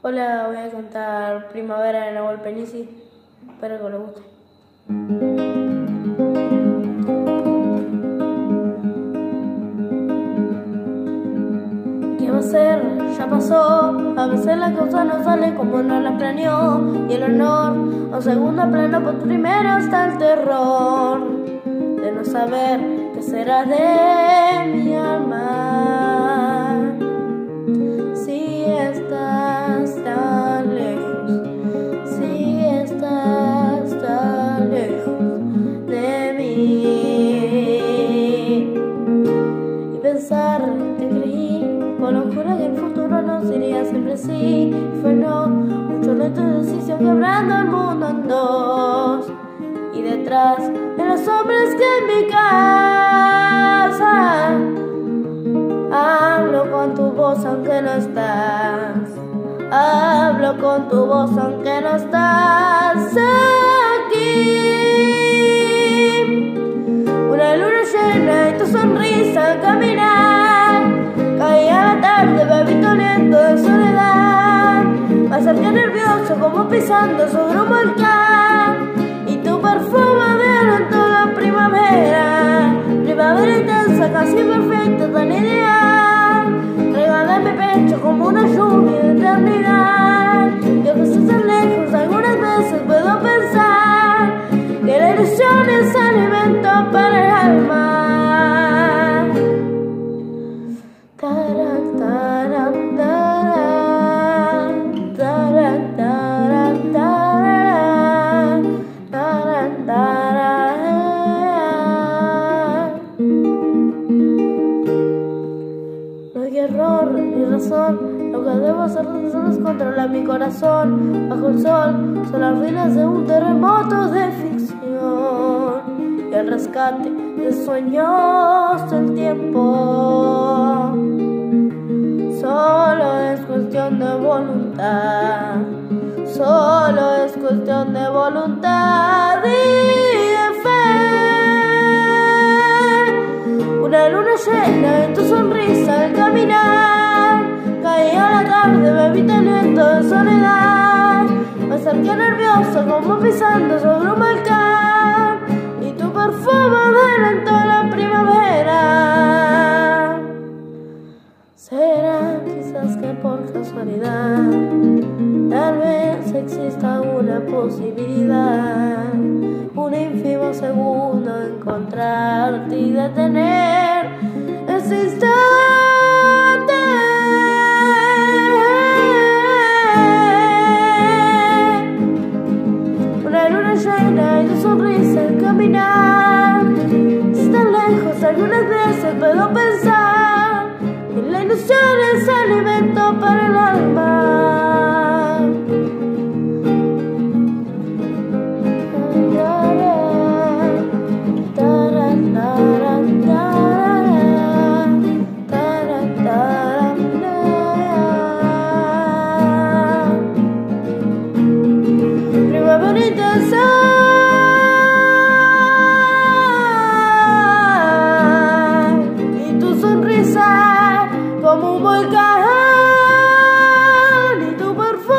Hola, voy a cantar Primavera de Nahuel Penisi. Espero que les guste. ¿Qué va a ser? Ya pasó. A veces la cosa no sale como no la planeó. Y el honor a segundo plano, por primero está el terror de no saber qué será de mi alma. Si estás tan lejos, si estás tan lejos de mí. Y pensar que creí con locura que el futuro nos iría siempre así. Y fue no, mucho lento ejercicio quebrando el mundo en dos. Y detrás de los hombres que en mi casa hablo con tu voz aunque no estás. Hablo con tu voz aunque no estás aquí. Una luna llena y tu sonrisa al caminar. Caía la tarde, bebito lento de soledad. Me acerqué nervioso como pisando sobre un volcán. Y tu perfume me adelantó la primavera. Primavera intensa, casi perfecta, tan ideal. Regada en mi pecho como una lluvia de eternidad. Y aunque estés tan lejos, algunas veces puedo pensar que la ilusión es alimento para el alma. Taran, taran, taran, taran, taran, taran, taran, taran. No hay error ni razón, lo que debo hacer es controlar mi corazón. Bajo el sol son las ruinas de un terremoto de ficción y el rescate de sueños del tiempo. Solo es cuestión de voluntad, solo es cuestión de voluntad y de fe. Una luna llena en tu sonrisa al caminar. Caía la tarde, bebito lento de soledad. Me acerqué nervioso como pisando sobre un volcán. Y tu perfume adelantó la primavera. Será quizás que por casualidad tal vez exista una posibilidad, un ínfimo segundo de encontrarte y detener ese instante. Una luna llena y tu sonrisa al caminar. Si tan lejos algunas veces puedo pensar que la ilusión es alimento para el alma. Primavera intensa y tu sonrisa como un volcán y tu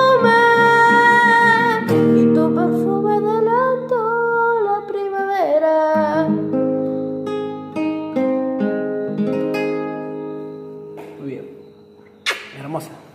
perfume adelantó la primavera. Muy bien, hermosa.